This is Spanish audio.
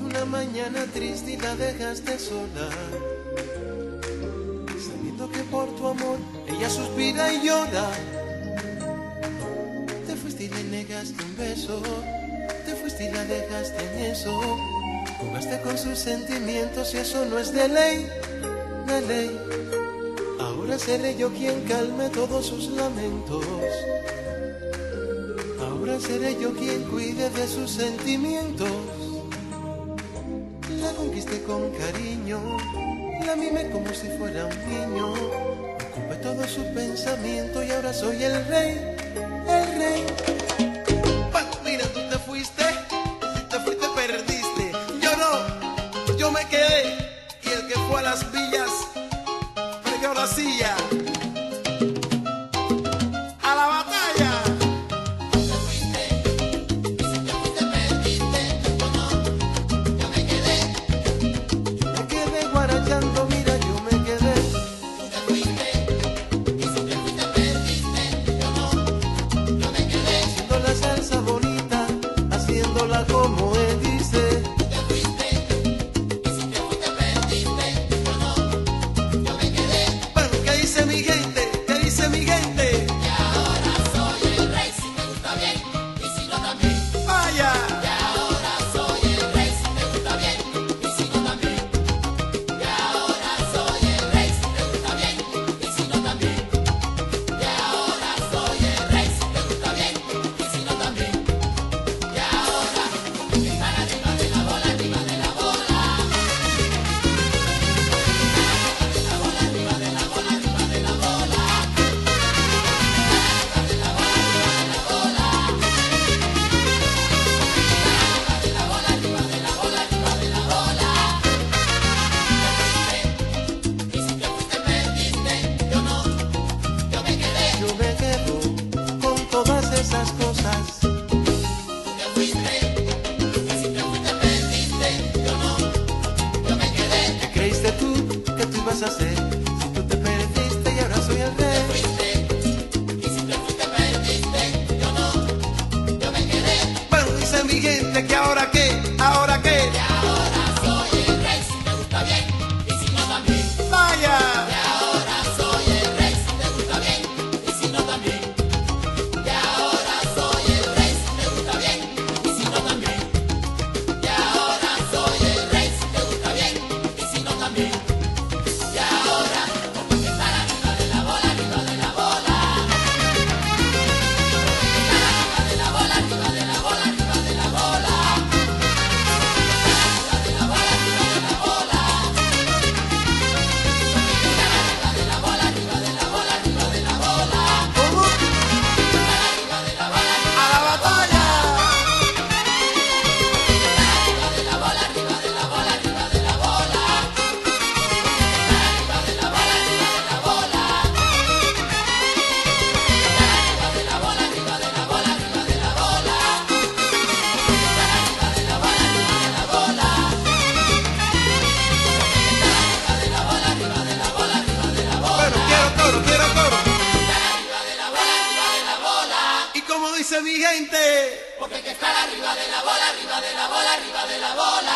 una mañana triste y la dejaste sola, sabiendo que por tu amor ella suspira y llora. Te fuiste y le negaste un beso, te fuiste y la dejaste en eso. Jugaste con sus sentimientos y eso no es de ley, de ley. Ahora seré yo quien calme todos sus lamentos. Ahora seré yo quien cuide de sus sentimientos. La conquisté con cariño, la mimé como si fuera un niño. Ocupé todo su pensamiento y ahora soy el rey, el rey. Bueno, mira, tú te fuiste, perdiste. Yo no, yo me quedé. Y el que fue a las villas perdió la silla. A la batalla. Guarachando, mira, yo me quedé. Tú te fuiste, y si te fuiste perdiste. Yo no, yo me quedé. Haciendo la salsa bonita, haciéndola como él dice. Tú te fuiste, y si te fuiste perdiste. Yo no, yo me quedé. Bueno, ¿qué dice mi gente? ¿Qué dice mi gente? Y ahora soy el rey, si te gusta bien, y si no también. ¡Vaya! Y ahora soy el rey, si te gusta bien, y si no también. Y ahora soy el rey, si te gusta bien, y si no también. Y ahora soy el rey, si te gusta bien, y si no también. Y ahora estar arriba de la bola, arriba de la bola. Arriba de la bola, arriba de la bola. Arriba de la bola, arriba de la bola. Arriba de la bola, arriba de la bola, arriba de la bola. Y si te fuiste perdiste, yo no, yo me quedé. Yo me quedo con todas esas cosas. Tú te fuiste, y si te fuiste perdiste, yo no, yo me quedé. ¿Qué creíste tú que tú ibas a hacer? Si tú te perdiste y ahora soy el rey. Fuiste, y si te fuiste perdiste, yo no, yo me quedé. Bueno, dice mi gente que ahora qué, ahora qué. Y ahora soy el rey, si te gusta bien, y si no también. ¡Vaya! Y ahora soy el rey, si te gusta bien, y si no también. Y ahora soy el rey, si te gusta bien, y si no también. Y ahora soy el rey, si te gusta bien, y si no también. Y ahora estar arriba de la bola, arriba de la bola. Estar arriba de la bola, arriba de la bola, arriba de la bola. Estar arriba de la bola, arriba de la bola. Estar arriba de la bola, arriba de la bola, arriba de la bola. ¿Cómo? Arriba de la bola, ¡A la batalla! arriba de la bola, arriba de la bola, arriba de la bola. Arriba de la bola, arriba de la bola. Arriba de la bola, arriba de la bola, arriba de la bola. Arriba de la bola, arriba de la bola. Arriba de la bola, arriba de la bola, arriba de la bola. Bueno, quiero coro, quiero coro. Arriba de la bola, arriba de la bola. Y como dice mi gente. Porque hay que estar arriba de la bola, arriba de la bola, arriba de la bola.